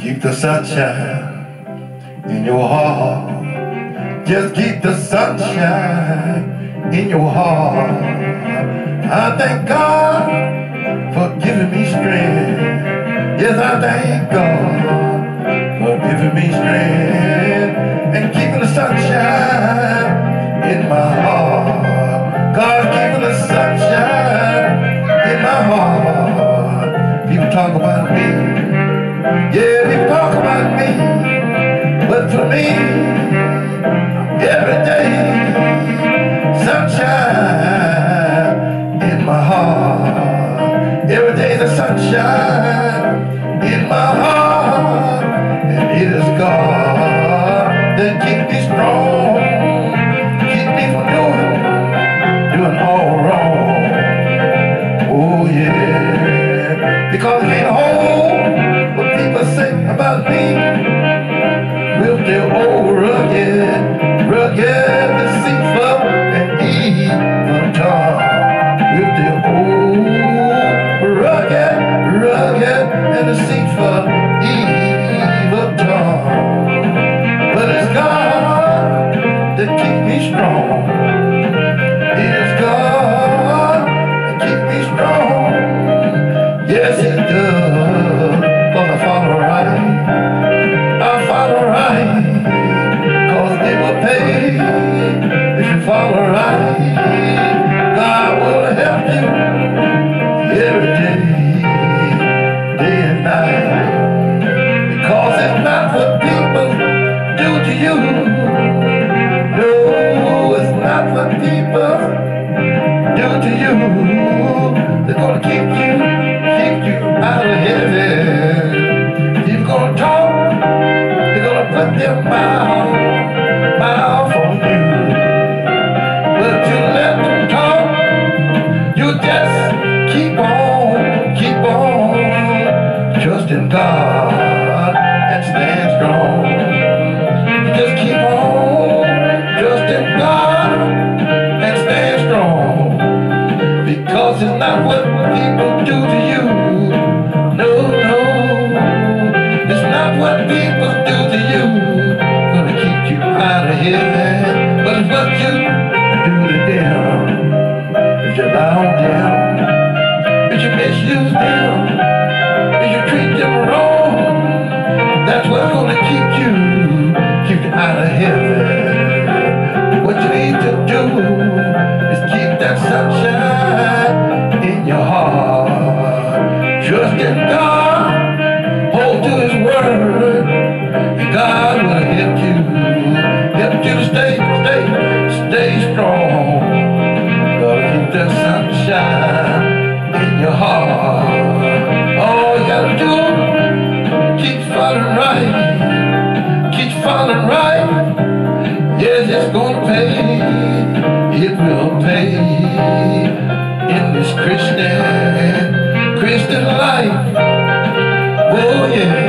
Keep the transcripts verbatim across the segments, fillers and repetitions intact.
Keep the sunshine in your heart. Just keep the sunshine in your heart. I thank God for giving me strength. Yes, I thank God for giving me strength and keeping the sunshine in my heart. God keeping the sunshine in my heart. People talk about me. Yeah, people talk about me. But for me, every day, sunshine in my heart. Every day the sunshine in my heart. And it is God that keep me strong, keep me from doing, doing all wrong. Oh yeah, because it ain't hold what people say about me. We'll still old rugged, rugged, deceitful, and evil tongue. We'll still old, rugged, rugged, and deceitful, evil tongue. But it's God that keeps me strong. It's God that keeps me strong. Yes, it does, 'cause I follow right. I follow right, 'cause they will pay if you follow right. God will help you every day, day and night, because it's not what people do to you. No, it's not what people do to you. They're gonna keep you, keep you out of heaven. You're gonna talk, put their mouth, mouth on you. But you let them talk, you just keep on, keep on, trusting God and stand strong. You just keep on, trusting God and stand strong, because it's not what people do to you. No, no, it's not what people do to you. Gonna keep you out of heaven, but it's what you do to them. If you lie on them, if you misuse them, if you treat them wrong, that's what's gonna keep you, keep you out of heaven. What you need to do is keep that sunshine in your heart. Trust in God, hold to His word, and God will help you, help you to stay, stay, stay strong. Gotta keep that sunshine in your heart. All you gotta do, keep following right, keep following right. Yes, it's gonna pay, it will pay in this Christian, Christian life. Oh yeah.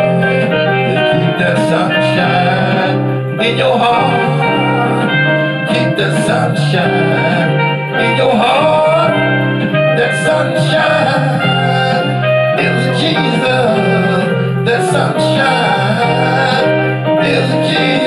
That sunshine in your heart. Keep that sunshine in your heart. That sunshine is Jesus. That sunshine is Jesus.